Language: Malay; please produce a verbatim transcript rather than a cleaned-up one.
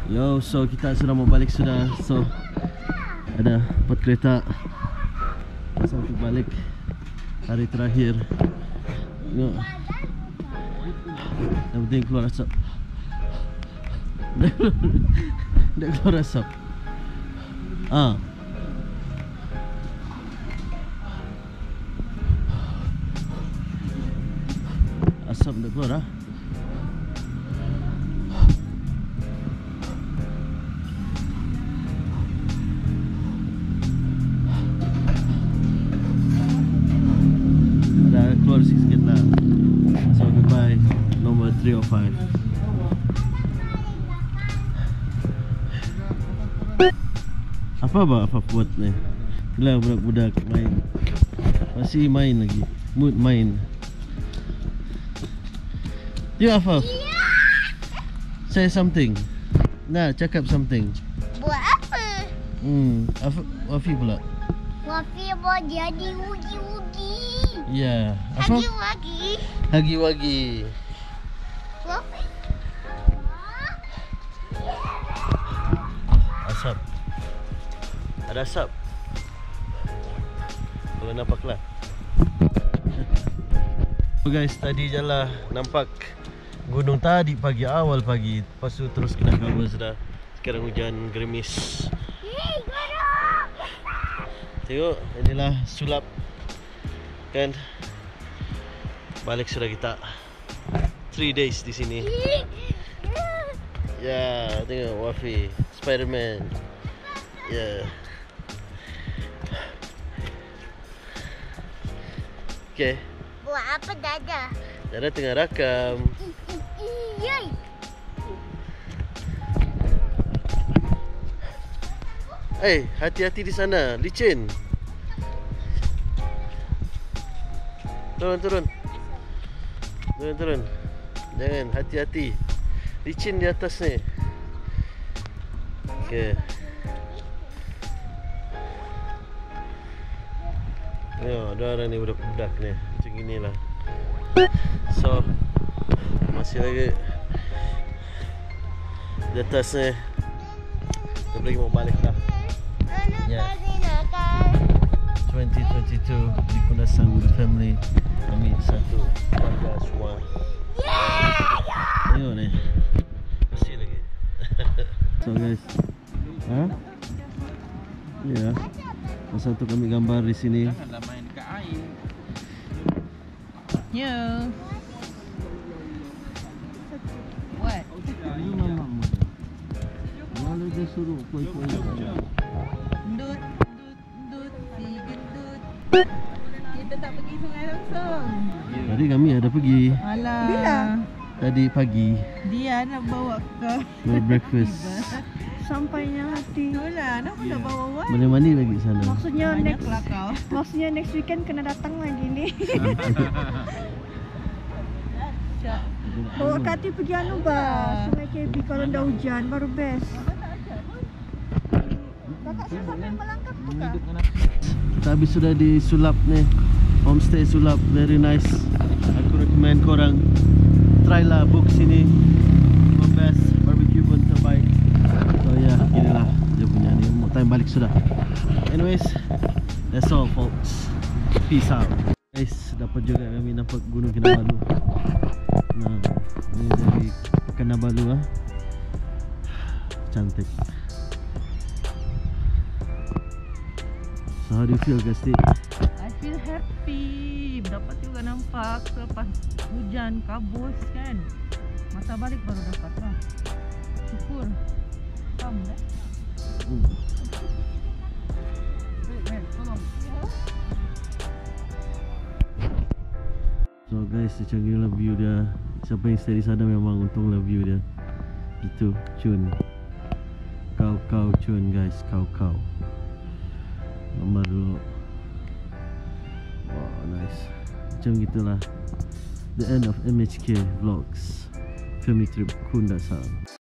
Yo, so kita sudah mau balik sudah. So ada empat kereta pasang untuk balik hari terakhir. Yo, yang penting keluar asap. Dia keluar asap. Ah, asap dah keluar ah. Keluar sikit lah. So goodbye nomor three oh five. Apa ba apa buat ni? Bila budak-budak main. Masih main lagi. Mood main. Ya apa? Say something. Nah, cakap something. Buat apa? Hmm, apa Wafi pula? Wafi mau jadi wugi-wugi. Ya, apa? Hagi-wagi. Hagi-wagi. Wafi. Asap. Ada asap. Kalau nampak lah. So guys, tadi je lah nampak gunung tadi pagi, awal pagi. Lepas tu terus kena kabel sudah. Sekarang hujan gerimis. Hei, gunung. Tengok, inilah sulap. Kan balik sudah kita three days di sini. Ya, tengok Wafi, Spiderman. Ya. Okay. Buat apa Dada? Dada tengah rakam. Iyai. Eh, hati-hati di sana, licin. Turun, turun. Turun, turun. Jangan, hati-hati. Licin di atas ni. Okey. Yo, ada orang ni budak-budak ni. Macam inilah. So, masih lagi di atas ni. Kita lagi mau balik lah. Ya. twenty twenty-two di Kundasang with the family. Kami satu keluarga semua. Tengok ni. Masih lagi. So guys, ha? Ya. Masa tu kami gambar di sini. Janganlah main kat air. Ya. What? Ini mama. Malah dia suruh koi-koi. Ndut, ndut, ndut, si gendut. Kita tak pergi sungai langsung. Tadi kami ada pergi. Alah. Bila? Tadi pagi. Dia nak bawa ke Buat breakfast. Sampainya hati. Itulah, nak nak bawa what? Mandi-mandi lagi sana. Maksudnya Banyak next lah kau. maksudnya next weekend kena datang lagi ni. Bawa Kati pergi anu ba, Sungai K B kalau dah hujan baru best. Kakak sudah sampai melangkap tu kah? Kita habis sudah di Sulap ni. Homestay Sulap, very nice. Aku recommend korang try lah, book sini. Memang best, barbecue pun terbaik. So ya, yeah, inilah dia punya ni. Mau time balik sudah. Anyways, that's all folks. Peace out. Guys, dapat juga kami nampak Gunung Kinabalu. Nah, ini dari Kinabalu ah. Cantik. So how do you feel guys? I feel happy. Dapat juga nampak selepas hujan kabus kan. Masa balik baru dapat lah. Syukur. Kamu dah? Hmm. Wait, wait, tolong. So guys, macam inilah view dia. Siapa yang stay di sana memang untunglah view dia. Gitu, cun. Kau-kau cun guys, kau-kau. Gambar dulu. Wow, nice. Macam gitulah. The end of M H K Vlogs. Family trip Kundasang.